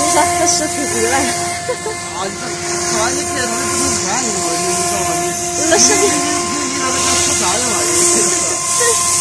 你说这视频回来。 啊，你看完你别他们不能看的嘛，你知道吗？ 那视频。 你那个出啥的嘛？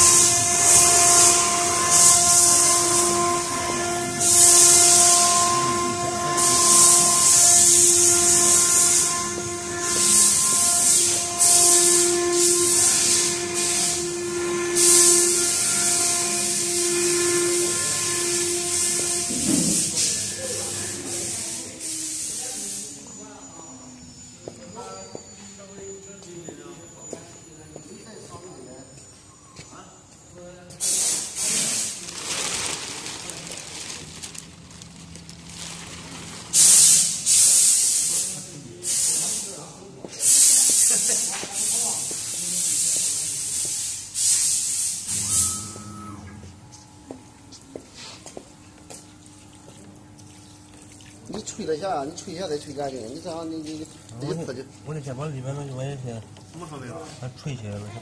你吹了下，你吹一下再吹干净。你这样你刺激。 我得先把里面东西我也先。 什么上面？ 它吹起来了。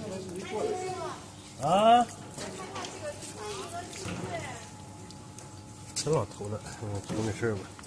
啊！这老头子，出那事儿吧。